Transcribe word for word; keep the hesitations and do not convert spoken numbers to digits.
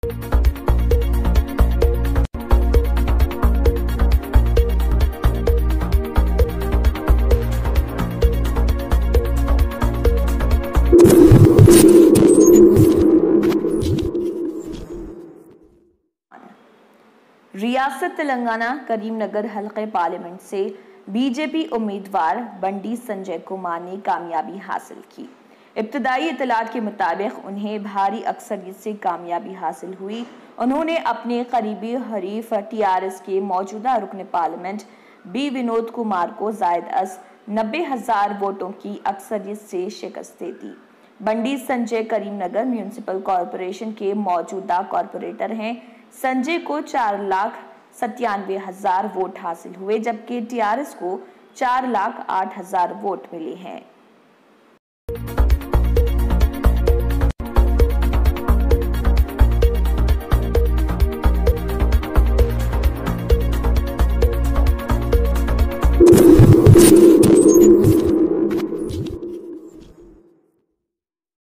रियासत तेलंगाना करीमनगर हल्के पार्लियामेंट से बीजेपी उम्मीदवार बंडी संजय कुमार ने कामयाबी हासिल की। इब्तदाई इत्तलात के मुताबिक उन्हें भारी अक्सरियत से कामयाबी हासिल हुई। उन्होंने अपने करीबी हरीफ टीआरएस के मौजूदा रुकन पार्लियामेंट बी विनोद कुमार को जायद अस नब्बे हजार वोटों की अक्सरियत से शिकस्त दे दी। बंडी संजय करीमनगर म्यूनिसिपल कॉरपोरेशन के मौजूदा कॉरपोरेटर हैं। संजय को चार लाख सत्तानवे हजार वोट हासिल हुए, जबकि टीआरएस को चार लाख आठ हजार वोट मिले हैं।